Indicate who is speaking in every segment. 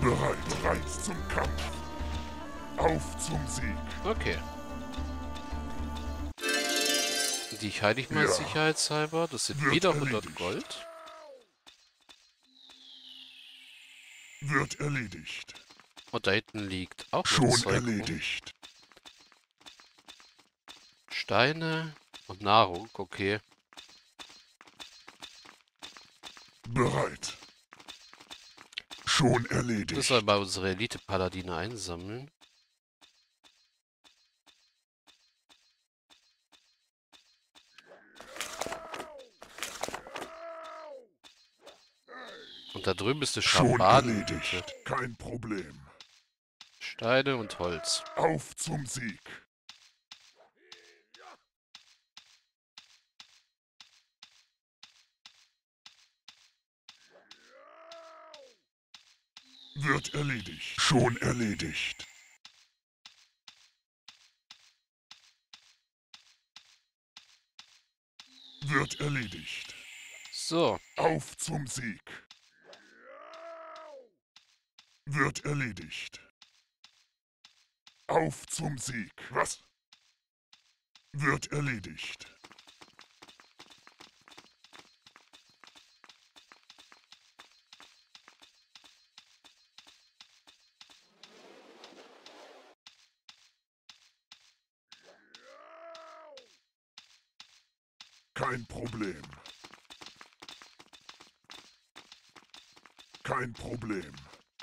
Speaker 1: Bereit zum Kampf. Auf zum Sieg.
Speaker 2: Okay. Die heile ich mal
Speaker 1: Ja.
Speaker 2: sicherheitshalber. Das sind
Speaker 1: Wird
Speaker 2: wieder 100
Speaker 1: erledigt.
Speaker 2: Gold.
Speaker 1: Wird erledigt.
Speaker 2: Und da hinten liegt auch noch
Speaker 1: Schon
Speaker 2: Zeug rum.
Speaker 1: erledigt.
Speaker 2: Steine und Nahrung, okay.
Speaker 1: Bereit. Schon
Speaker 2: Das
Speaker 1: erledigt.
Speaker 2: soll bei unsere Elite-Paladine einsammeln. Und da drüben ist eine
Speaker 1: Schon
Speaker 2: Schabanenhütte.
Speaker 1: erledigt. Kein Problem.
Speaker 2: Steine und Holz.
Speaker 1: Auf zum Sieg. Wird erledigt. Schon erledigt. Wird erledigt.
Speaker 2: So,
Speaker 1: Auf zum Sieg. Wird erledigt. Auf zum Sieg. Was? Wird erledigt. Kein Problem. Kein Problem.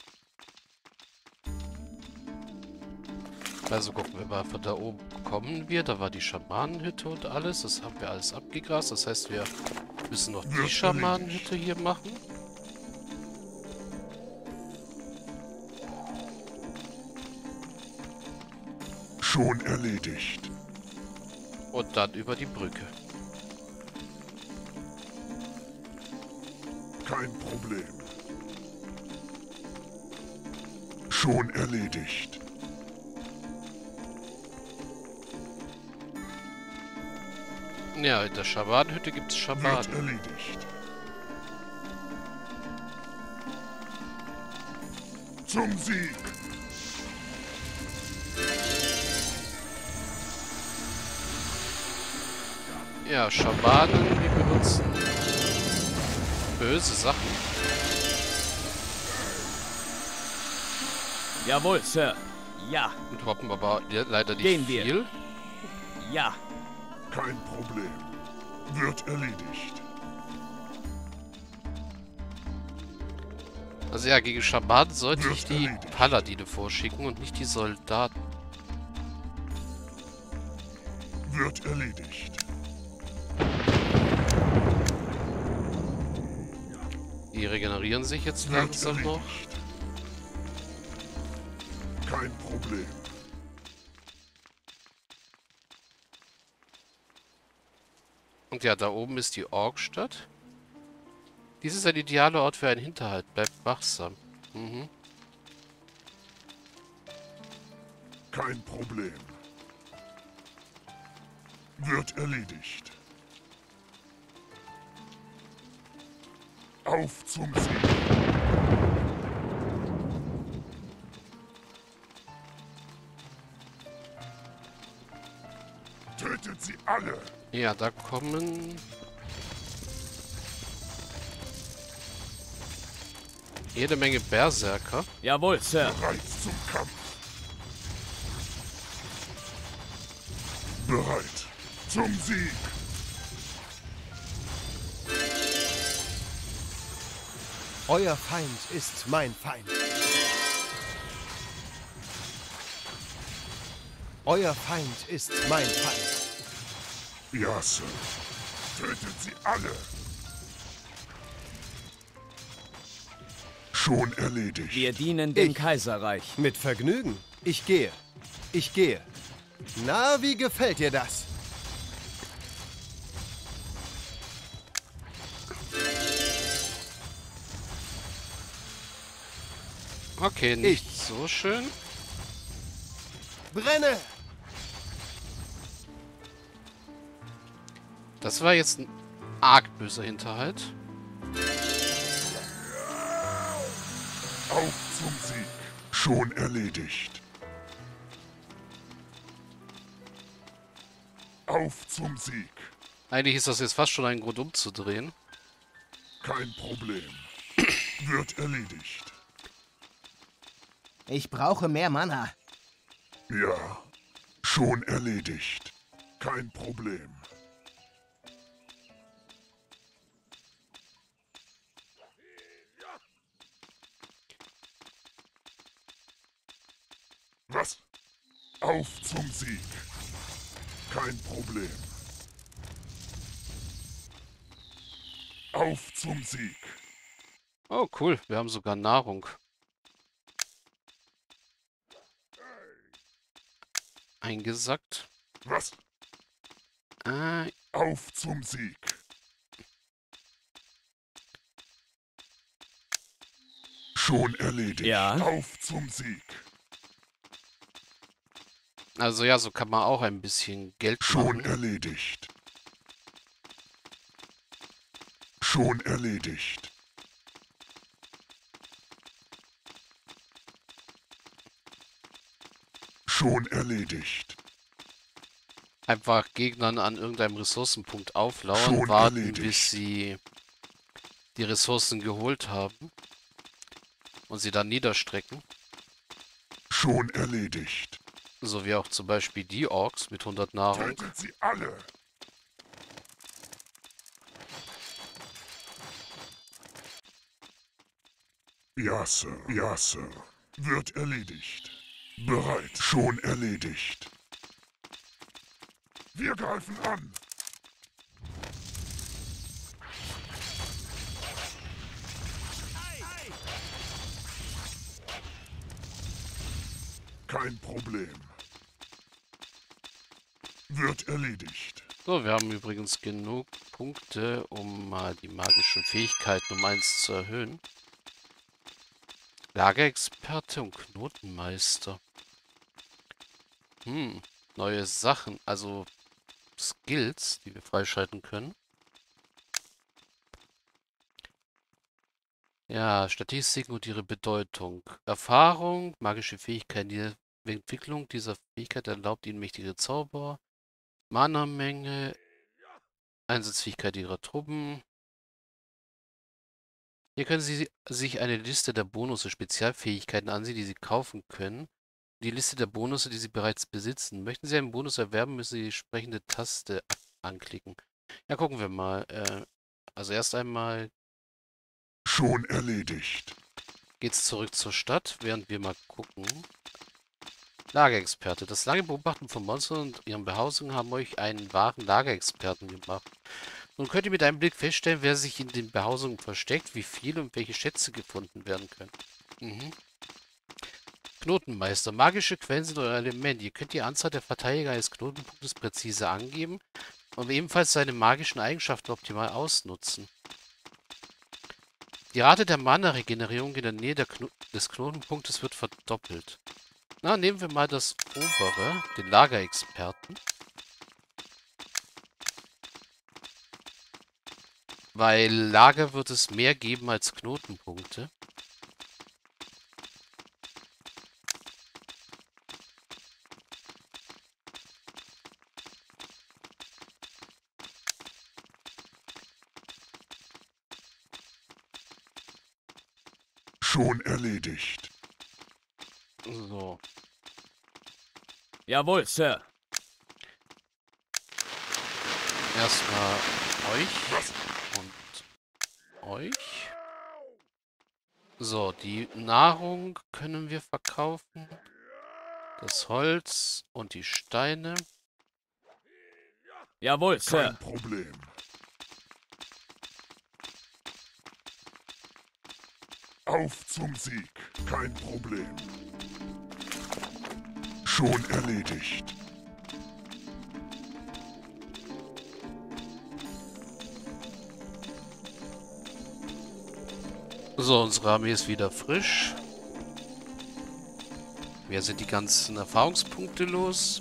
Speaker 2: also gucken wir mal, von da oben kommen wir. Da war die Schamanenhütte und alles. Das haben wir alles abgegrast. Das heißt, wir müssen noch die
Speaker 1: Wird
Speaker 2: Schamanenhütte hier machen.
Speaker 1: Schon erledigt.
Speaker 2: Und dann über die Brücke.
Speaker 1: Kein Problem. Schon erledigt.
Speaker 2: Ja, in der Schamanenhütte gibt es
Speaker 1: Wird
Speaker 2: Schamanen.
Speaker 1: erledigt. Zum Sieg.
Speaker 2: Ja, Schamanen, die benutzen böse Sachen.
Speaker 3: Jawohl, Sir. Ja,
Speaker 2: Und hoppen aber leider nicht
Speaker 3: Gehen wir.
Speaker 2: viel.
Speaker 3: ja.
Speaker 1: Kein Problem. Wird erledigt.
Speaker 2: Also ja, gegen Schamanen sollte
Speaker 1: Wird
Speaker 2: ich die
Speaker 1: erledigt.
Speaker 2: Paladine vorschicken und nicht die Soldaten.
Speaker 1: Wird erledigt.
Speaker 2: Die regenerieren sich jetzt
Speaker 1: Wird
Speaker 2: langsam noch.
Speaker 1: erledigt. Kein Problem.
Speaker 2: Und ja, da oben ist die Orkstadt. Dies ist ein idealer Ort für einen Hinterhalt. Bleibt wachsam. Mhm.
Speaker 1: Kein Problem. Wird erledigt. Auf zum Sieg. Tötet sie alle.
Speaker 2: Ja, da kommen... jede Menge Berserker.
Speaker 3: Jawohl, Sir.
Speaker 1: Bereit zum Kampf. Bereit zum Sieg.
Speaker 4: Euer Feind ist mein Feind. Euer Feind ist mein Feind.
Speaker 1: Ja, Sir. Tötet sie alle. Schon erledigt.
Speaker 3: Wir dienen dem
Speaker 4: Ich.
Speaker 3: Kaiserreich.
Speaker 4: Mit Vergnügen. Ich gehe. Ich gehe. Na, wie gefällt dir das?
Speaker 2: Okay, nicht so schön.
Speaker 4: Brenne!
Speaker 2: Das war jetzt ein arg böser Hinterhalt.
Speaker 1: Auf zum Sieg. Schon erledigt. Auf zum Sieg.
Speaker 2: Eigentlich ist das jetzt fast schon ein Grund umzudrehen.
Speaker 1: Kein Problem. Wird erledigt.
Speaker 5: Ich brauche mehr Mana.
Speaker 1: Ja. Schon erledigt. Kein Problem. Was? Auf zum Sieg. Kein Problem. Auf zum Sieg.
Speaker 2: Oh, cool. Wir haben sogar Nahrung. Eingesackt.
Speaker 1: Was?
Speaker 2: Ah,
Speaker 1: Auf zum Sieg. Schon erledigt.
Speaker 3: Ja.
Speaker 1: Auf zum Sieg.
Speaker 2: also ja, so kann man auch ein bisschen Geld
Speaker 1: Schon
Speaker 2: machen.
Speaker 1: erledigt. Schon erledigt. Schon erledigt.
Speaker 2: Einfach Gegnern an irgendeinem Ressourcenpunkt auflauern,
Speaker 1: Schon
Speaker 2: warten,
Speaker 1: erledigt.
Speaker 2: bis sie die Ressourcen geholt haben und sie dann niederstrecken.
Speaker 1: Schon erledigt.
Speaker 2: So wie auch zum Beispiel die Orks mit 100 Nahrung.
Speaker 1: Tötet sie alle. Ja, Sir. Ja, Sir. Wird erledigt. Bereit. Schon erledigt. Wir greifen an. Kein Problem. Wird erledigt.
Speaker 2: So, wir haben übrigens genug Punkte, um mal die magischen Fähigkeiten um 1 zu erhöhen. Lagerexperte und Knotenmeister. Neue Sachen, also Skills, die wir freischalten können. Ja, Statistiken und ihre Bedeutung. Erfahrung, magische Fähigkeiten. Die Entwicklung dieser Fähigkeit erlaubt ihnen mächtige Zauber. Mana-Menge. Einsatzfähigkeit ihrer Truppen. Hier können Sie sich eine Liste der Bonusse, Spezialfähigkeiten ansehen, die Sie kaufen können. Die Liste der Bonusse, die Sie bereits besitzen. Möchten Sie einen Bonus erwerben, müssen Sie die entsprechende Taste anklicken. Ja, gucken wir mal. Also erst einmal
Speaker 1: Schon erledigt.
Speaker 2: geht's zurück zur Stadt, während wir mal gucken. Lagerexperte. Das lange Beobachten von Monstern und ihren Behausungen haben euch einen wahren Lagerexperten gemacht. Nun könnt ihr mit einem Blick feststellen, wer sich in den Behausungen versteckt, wie viele und welche Schätze gefunden werden können. Knotenmeister. Magische Quellen sind euer Element. Ihr könnt die Anzahl der Verteidiger eines Knotenpunktes präzise angeben und ebenfalls seine magischen Eigenschaften optimal ausnutzen. Die Rate der Mana-Regenerierung in der Nähe des Knotenpunktes wird verdoppelt. Na, nehmen wir mal das obere, den Lagerexperten. Weil Lager wird es mehr geben als Knotenpunkte.
Speaker 1: Schon erledigt.
Speaker 2: So.
Speaker 3: Jawohl, Sir.
Speaker 2: Erstmal euch und euch. So, die Nahrung können wir verkaufen. Das Holz und die Steine.
Speaker 3: Jawohl, Sir.
Speaker 1: Kein Problem. Auf zum Sieg. Kein Problem. Schon erledigt.
Speaker 2: So, unsere Armee ist wieder frisch. Wir sind die ganzen Erfahrungspunkte los.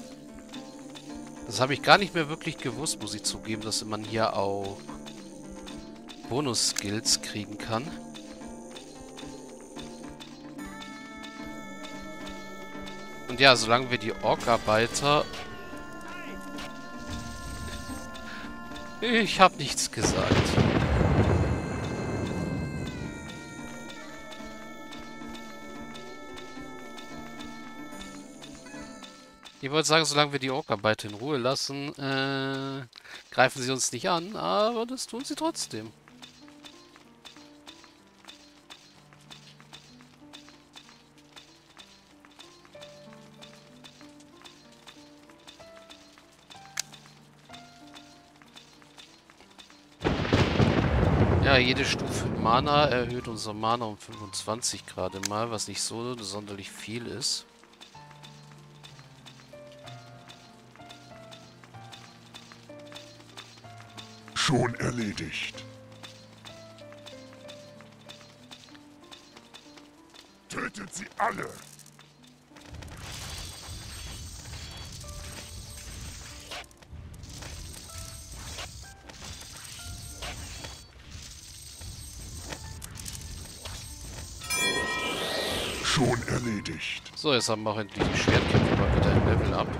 Speaker 2: Das habe ich gar nicht mehr wirklich gewusst, muss ich zugeben, dass man hier auch Bonus-Skills kriegen kann. Und ja, solange wir die Ork-Arbeiter... Ich habe nichts gesagt. Ich wollte sagen, solange wir die Ork-Arbeiter in Ruhe lassen, greifen sie uns nicht an, aber das tun sie trotzdem. Ja, jede Stufe Mana erhöht unser Mana um 25 gerade mal, was nicht so sonderlich viel ist.
Speaker 1: Schon erledigt. Tötet sie alle! Schon erledigt.
Speaker 2: So, jetzt haben wir auch endlich die Schwertkämpfe mal wieder ein Level up.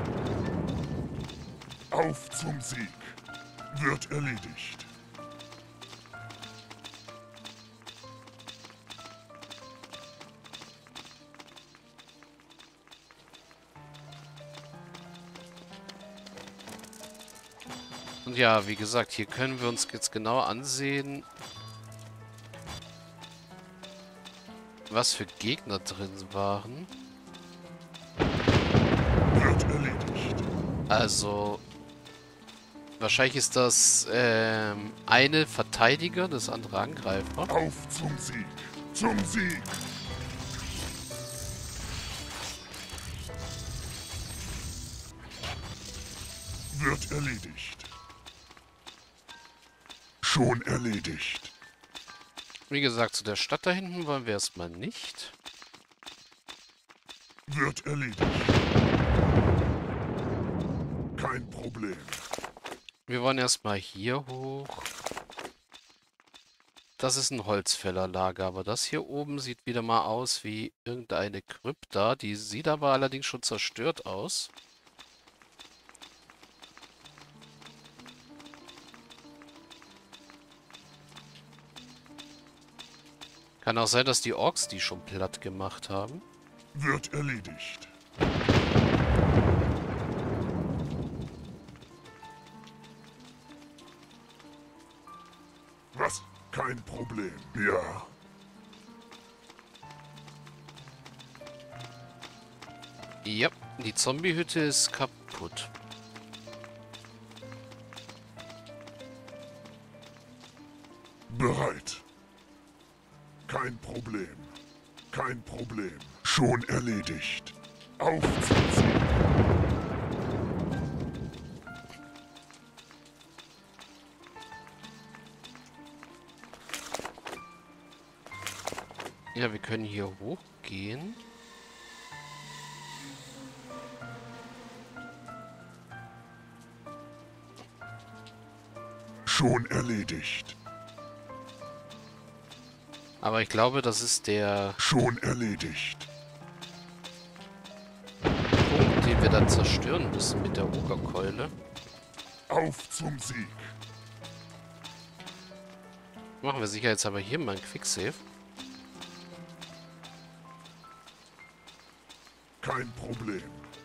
Speaker 1: Auf zum Sieg. Wird erledigt.
Speaker 2: Und ja, wie gesagt, hier können wir uns jetzt genau ansehen, was für Gegner drin waren.
Speaker 1: Wird erledigt.
Speaker 2: Also, wahrscheinlich ist das eine Verteidiger, das andere Angreifer.
Speaker 1: Auf zum Sieg. Zum Sieg. Wird erledigt. Schon erledigt.
Speaker 2: Wie gesagt, zu der Stadt da hinten wollen wir erstmal nicht.
Speaker 1: Wird erledigt. Kein Problem.
Speaker 2: Wir wollen erstmal hier hoch. Das ist ein Holzfällerlager, aber das hier oben sieht wieder mal aus wie irgendeine Krypta. Die sieht aber allerdings schon zerstört aus. Kann auch sein, dass die Orks die schon platt gemacht haben.
Speaker 1: Wird erledigt. Was? Kein Problem. Ja.
Speaker 2: Ja, die Zombiehütte ist kaputt.
Speaker 1: Bereit. Kein Problem. Kein Problem. Schon erledigt. Auf zum Sieg.
Speaker 2: Ja, wir können hier hochgehen.
Speaker 1: Schon erledigt.
Speaker 2: Aber ich glaube, das ist der
Speaker 1: Schon erledigt.
Speaker 2: Punkt, den wir dann zerstören müssen mit der Ogerkeule.
Speaker 1: Auf zum Sieg.
Speaker 2: Machen wir sicherheitshalber hier mal ein Quicksave.
Speaker 1: Kein Problem.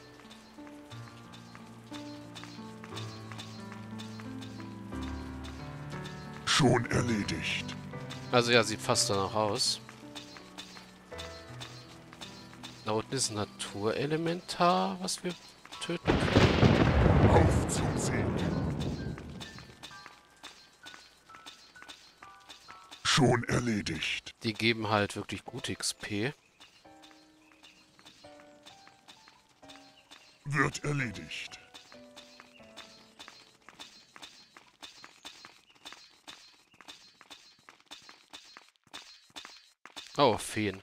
Speaker 1: Schon erledigt.
Speaker 2: Also ja, sieht fast danach aus. Da unten ist ein Naturelementar, was wir töten können.
Speaker 1: Auf zum Sieg. Schon erledigt.
Speaker 2: Die geben halt wirklich gut XP.
Speaker 1: Wird erledigt.
Speaker 2: Oh, Feen.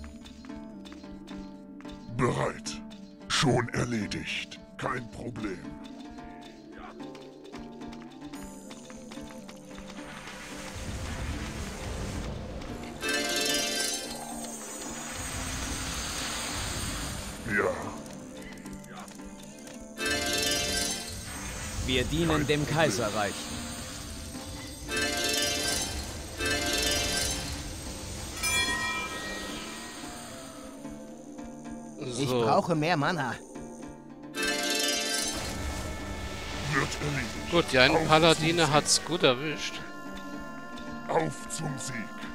Speaker 1: Bereit. Schon erledigt. Kein Problem. Ja.
Speaker 3: Wir dienen dem Kaiserreich.
Speaker 5: Ich
Speaker 2: So,
Speaker 5: brauche mehr Mana.
Speaker 1: Wird erledigt.
Speaker 2: gut, die einen
Speaker 1: Auf
Speaker 2: Paladine
Speaker 1: zum
Speaker 2: hat's gut erwischt.
Speaker 1: Sieg. Auf zum Sieg.